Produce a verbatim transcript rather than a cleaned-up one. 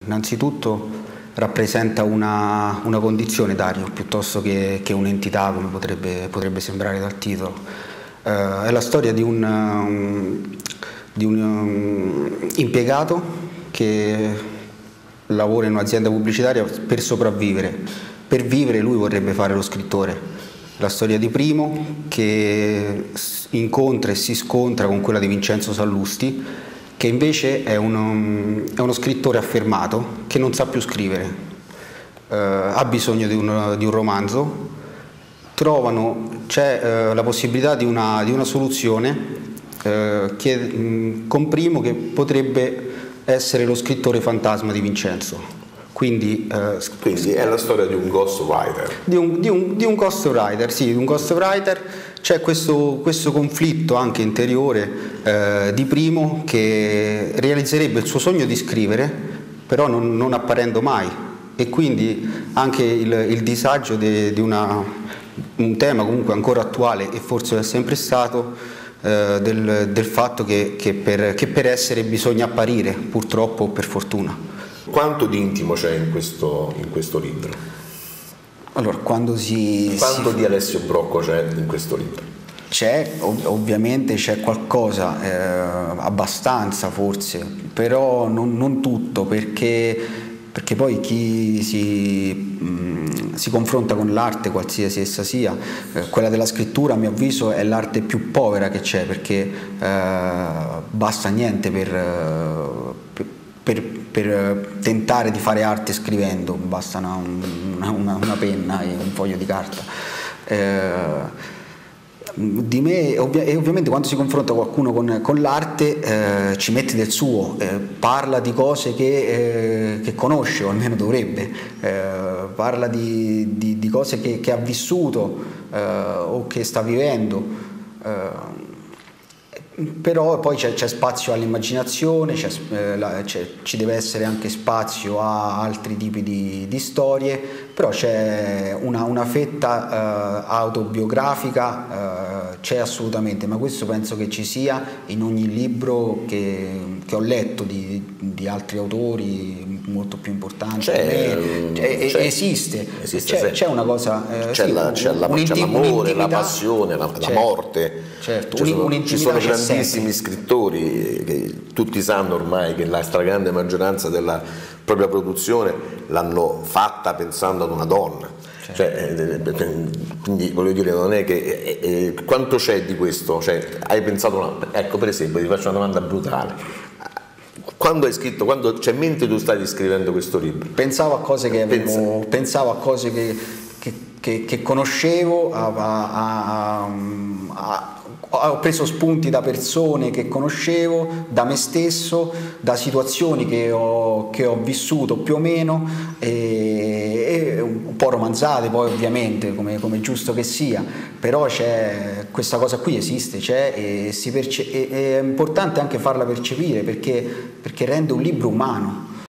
Innanzitutto rappresenta una, una condizione, Dario, piuttosto che, che un'entità, come potrebbe, potrebbe sembrare dal titolo. Uh, è la storia di un, um, di un um, impiegato che lavora in un'azienda pubblicitaria per sopravvivere. Per vivere lui vorrebbe fare lo scrittore. La storia di Primo che incontra e si scontra con quella di Vincenzo Sallusti, che invece è uno, è uno scrittore affermato che non sa più scrivere, eh, ha bisogno di un, di un romanzo, trovano, c'è eh, la possibilità di una, di una soluzione eh, che, mh, con Primo che potrebbe essere lo scrittore fantasma di Vincenzo. Quindi, eh, Quindi è la storia di un ghostwriter. Di un, di un, di un ghostwriter, sì, di un ghostwriter. C'è questo, questo conflitto anche interiore eh, di Primo che realizzerebbe il suo sogno di scrivere, però non, non apparendo mai. E quindi anche il, il disagio de, di una, un tema comunque ancora attuale e forse è sempre stato, eh, del, del fatto che, che, per, che per essere bisogna apparire, purtroppo o per fortuna. Quanto di intimo c'è in questo, in questo libro? Allora, quando si... Quanto si... di Alessio Brocco c'è in questo libro? C'è, ov- ovviamente c'è qualcosa, eh, abbastanza forse, però non, non tutto, perché, perché poi chi si, mh, si confronta con l'arte, qualsiasi essa sia, eh, quella della scrittura a mio avviso è l'arte più povera che c'è, perché eh, basta niente per... per Per, per tentare di fare arte scrivendo, basta una, una, una penna e un foglio di carta. Eh, di me, ovvia, e ovviamente quando si confronta qualcuno con, con l'arte eh, ci mette del suo, eh, parla di cose che, eh, che conosce, o almeno dovrebbe, eh, parla di, di, di cose che, che ha vissuto eh, o che sta vivendo. Eh, Però poi c'è, c'è spazio all'immaginazione, c'è, eh, la, c'è, ci deve essere anche spazio a altri tipi di, di storie, però c'è una, una fetta eh, autobiografica, eh, c'è assolutamente, ma questo penso che ci sia in ogni libro che, che ho letto di, di altri autori molto più importanti. C'è, c'è, c'è, esiste, esiste c'è, c'è una cosa... Eh, c'è, sì, la, c'è, la, c'è l'amore, la passione, la, certo, la morte. Certo, ci sono, ci sono grandissimi sempre. scrittori che tutti sanno ormai che la stragrande maggioranza della propria produzione l'hanno fatta pensando ad una donna. Certo. Cioè, quindi voglio dire, non è che eh, eh, quanto c'è di questo? Cioè, hai pensato una, ecco, per esempio, ti faccio una domanda brutale. Quando hai scritto, quando, cioè mentre tu stavi scrivendo questo libro, pensavo a cose che avevo, Pensa. pensavo a cose che, che, che, che conoscevo, a, a, a, a, ho preso spunti da persone che conoscevo, da me stesso, da situazioni che ho, che ho vissuto più o meno, e, e un po' romanzate poi ovviamente, come, come giusto che sia, però c'è questa cosa qui, esiste, c'è e si perce- e, è importante anche farla percepire perché, perché rende un libro umano.